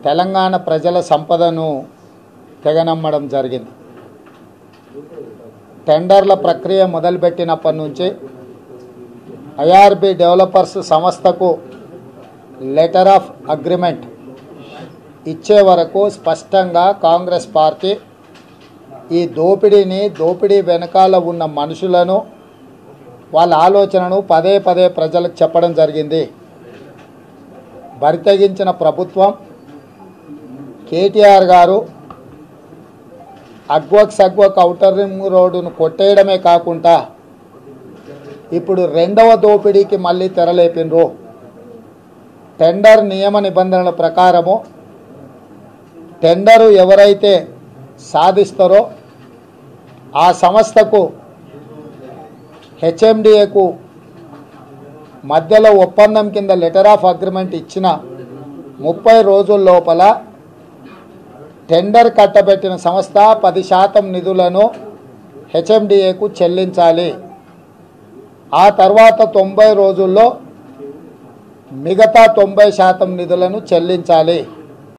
తెలంగాణ ప్రజల సంపదను తెగనమ్మడం జరిగింది. టెండర్ల ప్రక్రియ మొదలుపెట్టినప్పటి నుంచి ఐఆర్బి డెవలపర్స్ సంస్థకు లెటర్ ఆఫ్ అగ్రిమెంట్ ఇచ్చే వరకు స్పష్టంగా కాంగ్రెస్ పార్టీ ఈ దోపిడీ వెనకాల ఉన్న మనుషులను వాళ్ళ ఆలోచనను పదే పదే ప్రజలకు చెప్పడం జరిగింది. బరితెగించిన ప్రభుత్వం కేటీఆర్ గారు అగ్వక్ ఔటర్ రింగ్ రోడ్డును కొట్టేయడమే కాకుండా ఇప్పుడు రెండవ దోపిడీకి మళ్ళీ తెరలేపినరు. టెండర్ నియమ నిబంధనల ప్రకారము టెండరు ఎవరైతే సాధిస్తారో ఆ సంస్థకు హెచ్ఎండిఏకు మధ్యలో ఒప్పందం కింద లెటర్ ఆఫ్ అగ్రిమెంట్ ఇచ్చిన 30 రోజుల లోపల టెండర్ కట్టబెట్టిన సంస్థ 10% నిధులను హెచ్ఎండిఏకు చెల్లించాలి. ఆ తర్వాత 90 రోజుల్లో మిగతా 90% నిధులను చెల్లించాలి.